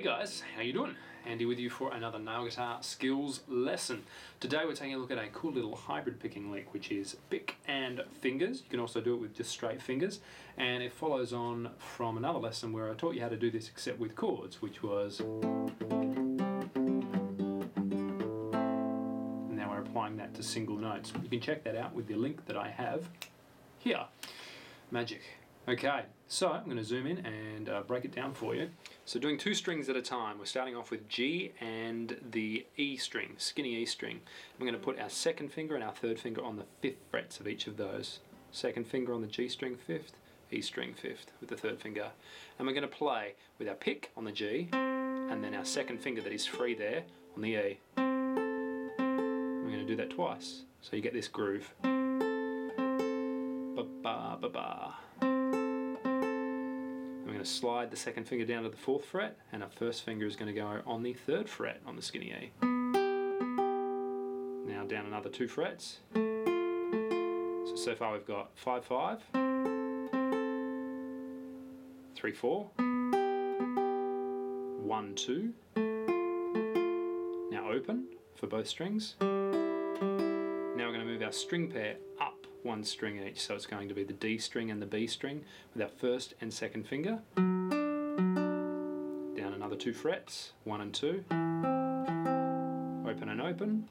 guys, how you doing? Andy with you for another nail guitar skills lesson. Today we're taking a look at a cool little hybrid picking lick, which is pick and fingers. You can also do it with just straight fingers, and it follows on from another lesson where I taught you how to do this except with chords, which was, and now we're applying that to single notes. You can check that out with the link that I have here. Magic. Okay, so I'm going to zoom in and break it down for you. So doing two strings at a time, we're starting off with G and the E string, skinny E string. We're going to put our second finger and our third finger on the 5th frets of each of those. Second finger on the G string 5th, E string 5th with the third finger. And we're going to play with our pick on the G and then our second finger that is free there on the E. We're going to do that twice, so you get this groove. Ba-ba-ba-ba. I'm going to slide the second finger down to the 4th fret, and our first finger is going to go on the 3rd fret on the skinny E. Now down another 2 frets. So far we've got 5-5, 3-4, 1-2. Now open for both strings. Now we're going to move our string pair up one string each, so it's going to be the D string and the B string with our first and second finger. Down another 2 frets, 1 and 2. Open and open.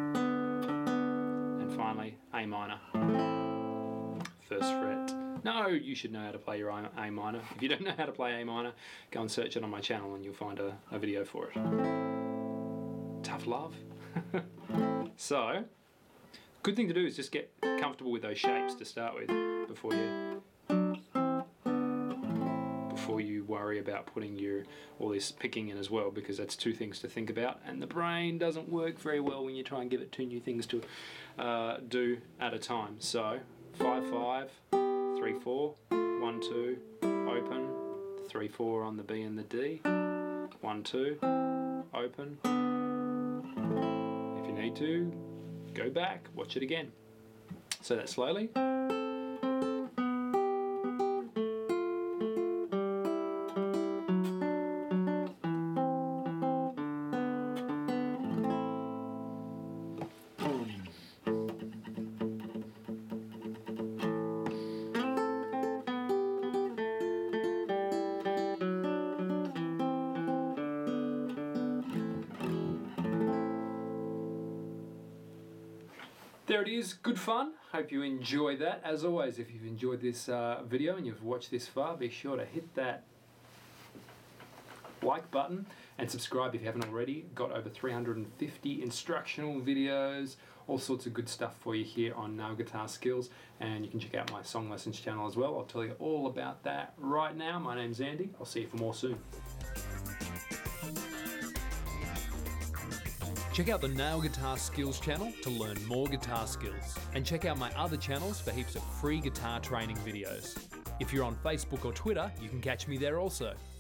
And finally, A minor. First fret. No, you should know how to play your A minor. If you don't know how to play A minor, go and search it on my channel and you'll find a video for it. Tough love. So, good thing to do is just get comfortable with those shapes to start with before you worry about putting all this picking in as well, because that's two things to think about, and the brain doesn't work very well when you try and give it two new things to do at a time. So 5-5, 3-4, 1-2, open, 3-4 on the B and the D, 1-2, open. If you need to, go back, watch it again. So that slowly. There it is, good fun. Hope you enjoy that. As always, if you've enjoyed this video and you've watched this far, be sure to hit that like button and subscribe if you haven't already. Got over 350 instructional videos, all sorts of good stuff for you here on Nail Guitar Skills, and you can check out my song lessons channel as well. I'll tell you all about that right now. My name's Andy. I'll see you for more soon. Check out the Nail Guitar Skills channel to learn more guitar skills. And check out my other channels for heaps of free guitar training videos. If you're on Facebook or Twitter, you can catch me there also.